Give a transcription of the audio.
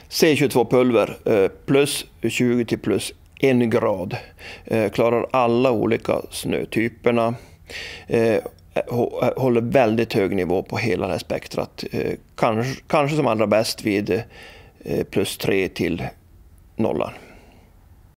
C22 pulver plus 20 till plus 1 grad. Klarar alla olika snötyperna. Håller väldigt hög nivå på hela det här spektrat. Kanske som allra bäst vid plus 3 till 0.